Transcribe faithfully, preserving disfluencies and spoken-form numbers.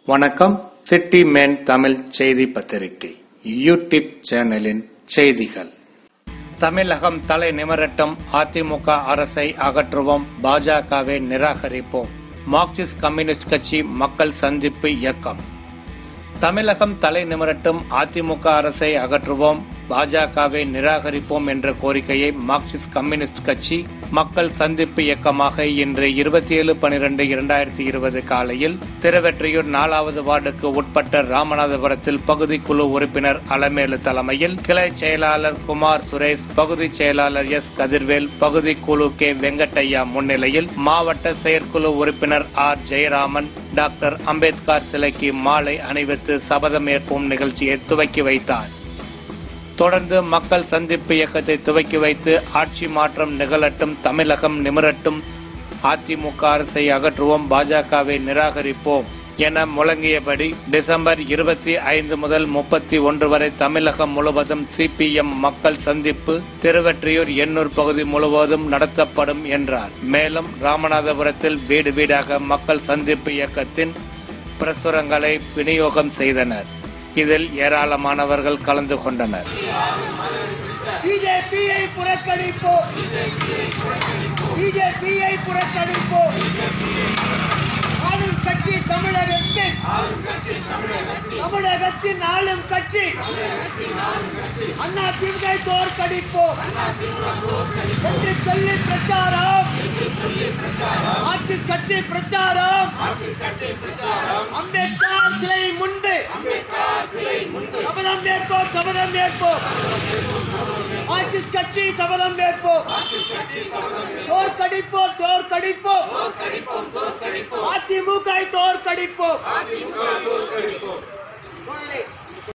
வணக்கம். City man Tamil செய்தி பத்திரிகை யூடியூப் சேனலின் செய்திகள். தமிழகம் தலை நிமிரட்டும், அதிமுக அரசை அகற்றுவோம், பாஜகவை நிராகரிப்போம். மார்க்சிஸ்ட் கம்யூனிஸ்ட் கட்சி மக்கள் சந்திப்பு இயக்கம். தமிழகம் தலை நிமிரட்டும், அதிமுக அரசை அகற்றுவோம், பாஜகவை நிராகரிப்போம் என்ற கோரிக்கையை மார்க்சிஸ்ட் கம்யூனிஸ்ட் கட்சி மக்கள் சந்திப்பு இயக்கமாக இன்று இருபத்தி ஏழு பனிரெண்டு இரண்டாயிரத்தி இருபது காலையில் திருவெற்றியூர் நாலாவது வார்டுக்கு உட்பட்ட ராமநாதபுரத்தில் பகுதி குழு உறுப்பினர் அலமேலு தலைமையில் கிளை செயலாளர் குமார் சுரேஷ், பகுதி செயலாளர் எஸ் கதிர்வேல், பகுதி குழு கே வெங்கட்டையா முன்னிலையில் மாவட்ட செயற்குழு உறுப்பினர் ஆர் ஜெயராமன் டாக்டர் அம்பேத்கர் சிலைக்கு மாலை அணிவித்து சபதம் ஏற்போம் நிகழ்ச்சியை துவக்கி வைத்தார். தொடர்ந்து மக்கள் சந்திப்பு இயக்கத்தை துவக்கி வைத்து ஆட்சி மாற்றம் நிகழட்டும், தமிழகம் நிமிரட்டும், அதிமுக அரசை அகற்றுவோம், பாஜகவை நிராகரிப்போம் என முழங்கியபடி டிசம்பர் இருபத்தி ஐந்து முதல் முப்பத்தி ஒன்று வரை தமிழகம் முழுவதும் சிபிஎம் மக்கள் சந்திப்பு திருவெற்றியூர் எண்ணூர் பகுதி முழுவதும் நடத்தப்படும் என்றார். மேலும் ராமநாதபுரத்தில் வீடு வீடாக மக்கள் சந்திப்பு இயக்கத்தின் பிரசுரங்களை விநியோகம் செய்தனர். இதில் ஏராளமானவர்கள் கலந்து கொண்டனர். பிஜேபியை புறக்கணிப்போம், பிஜேபியை புறக்கணிப்போம். ஆளும் கட்சி தமிழகத்தின் தமிழகத்தின் ஆளும் கட்சி அதிமுக தோற்கடிப்போம் என்று சொல்லி பிரச்சாரம், ஆட்சி கட்சி பிரச்சாரம். அம்பேத்கர் சிலை முன்பு சபதம் ஏற்போம், சபதம் ஏற்போம். ஆட்சி கட்சி சபதம் ஏற்போம், தோற்கடிப்போம், தோற்கடிப்போம். அதிமுக தோற்கடிப்போம்.